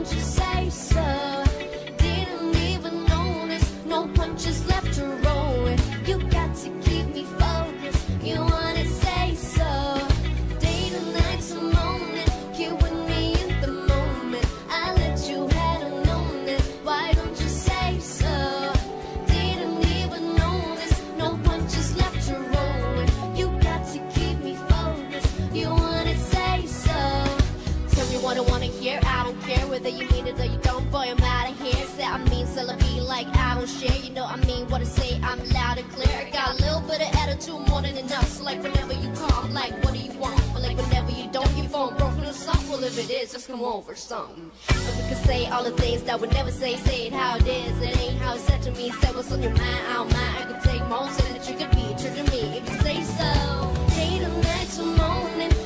don't you say so? Didn't even notice, no punches left to roll with. You got to keep me focused, you wanna say so. Day to night to morning, get with me in the moment. I let you had known it, why don't you say so? Didn't even notice, no punches left to roll with. You got to keep me focused, you wanna say so. Tell me what I wanna hear, I don't care whether you mean it or you don't, boy, I'm out of here. Say I mean, so I be like I don't share, you know I mean what I say, I'm loud and clear. I got a little bit of attitude, more than enough, so like whenever you call, I'm like what do you want? But like whenever you don't, your phone broken or something, well if it is, just come over something. And we can say all the things that we never say it how it is, it ain't how it's said to me. Say what's on your mind, I don't mind, I could take most of that you could be true to me if you say so. Day to night to morning,